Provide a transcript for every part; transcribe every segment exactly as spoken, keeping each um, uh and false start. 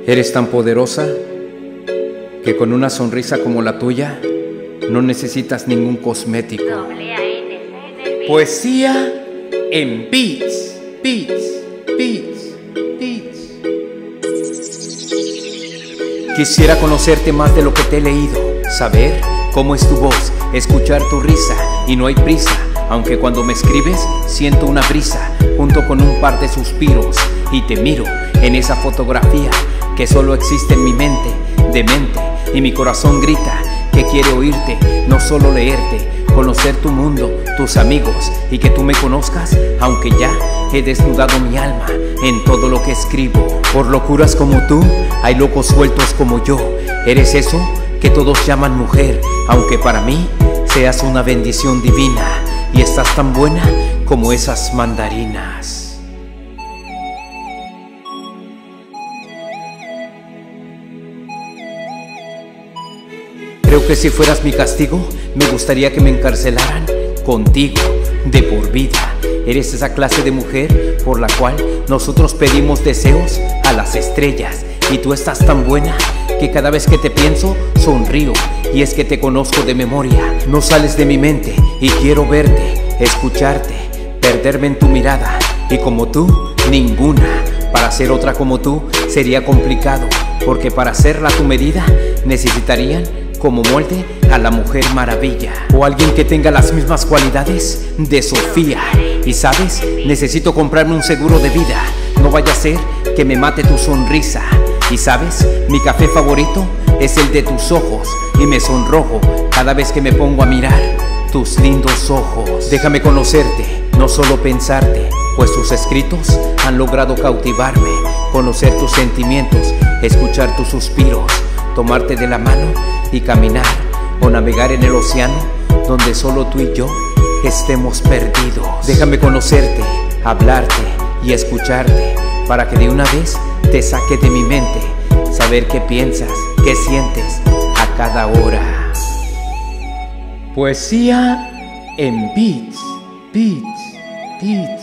Eres tan poderosa que con una sonrisa como la tuya no necesitas ningún cosmético. Poesía en beats, beats, beats, beats. Quisiera conocerte más de lo que te he leído, saber cómo es tu voz, escuchar tu risa, y no hay prisa, aunque cuando me escribes siento una brisa junto con un par de suspiros, y te miro en esa fotografía que solo existe en mi mente, demente, y mi corazón grita que quiere oírte, no solo leerte, conocer tu mundo, tus amigos, y que tú me conozcas, aunque ya he desnudado mi alma en todo lo que escribo. Por locuras como tú, hay locos sueltos como yo. Eres eso que todos llaman mujer, aunque para mí seas una bendición divina, y estás tan buena como esas mandarinas. Creo que si fueras mi castigo, me gustaría que me encarcelaran contigo de por vida. Eres esa clase de mujer por la cual nosotros pedimos deseos a las estrellas, y tú estás tan buena que cada vez que te pienso sonrío, y es que te conozco de memoria. No sales de mi mente y quiero verte, escucharte, perderme en tu mirada, y como tú, ninguna. Para ser otra como tú sería complicado, porque para hacerla a tu medida necesitarían como molde a la Mujer Maravilla, o alguien que tenga las mismas cualidades de Sofía. Y sabes, necesito comprarme un seguro de vida, no vaya a ser que me mate tu sonrisa. Y sabes, mi café favorito es el de tus ojos, y me sonrojo cada vez que me pongo a mirar tus lindos ojos. Déjame conocerte, no solo pensarte, pues tus escritos han logrado cautivarme. Conocer tus sentimientos, escuchar tus suspiros, tomarte de la mano y caminar o navegar en el océano donde solo tú y yo estemos perdidos. Déjame conocerte, hablarte y escucharte, para que de una vez te saque de mi mente, saber qué piensas, qué sientes a cada hora. Poesía en beats, beats, beats.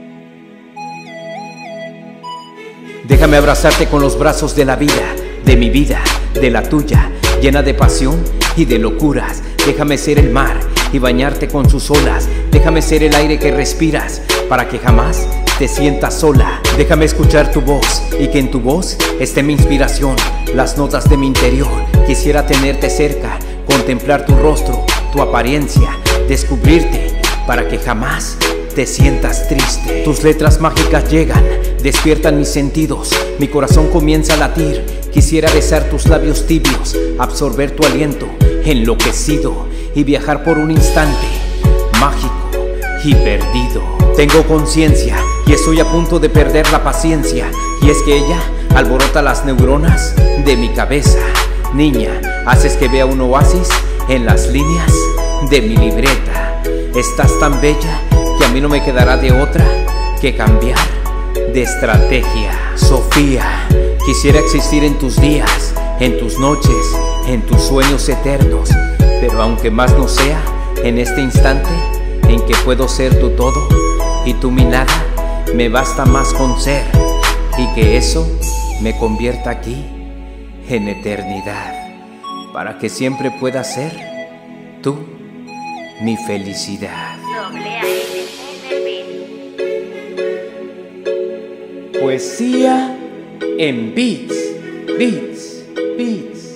Déjame abrazarte con los brazos de la vida, de mi vida, de la tuya, llena de pasión y de locuras. Déjame ser el mar y bañarte con sus olas. Déjame ser el aire que respiras, para que jamás te sientas sola. Déjame escuchar tu voz y que en tu voz esté mi inspiración, las notas de mi interior. Quisiera tenerte cerca, contemplar tu rostro, tu apariencia, descubrirte, para que jamás te sientas triste. Tus letras mágicas llegan, despiertan mis sentidos, mi corazón comienza a latir. Quisiera besar tus labios tibios, absorber tu aliento enloquecido, y viajar por un instante mágico y perdido. Tengo conciencia y estoy a punto de perder la paciencia, y es que ella alborota las neuronas de mi cabeza. Niña, haces que vea un oasis en las líneas de mi libreta. Estás tan bella que a mí no me quedará de otra que cambiar de estrategia. Sofía, quisiera existir en tus días, en tus noches, en tus sueños eternos, pero aunque más no sea en este instante en que puedo ser tu todo y tú mi nada, me basta más con ser, y que eso me convierta aquí en eternidad, para que siempre pueda ser tú mi felicidad. Poesía en beats, beats, beats.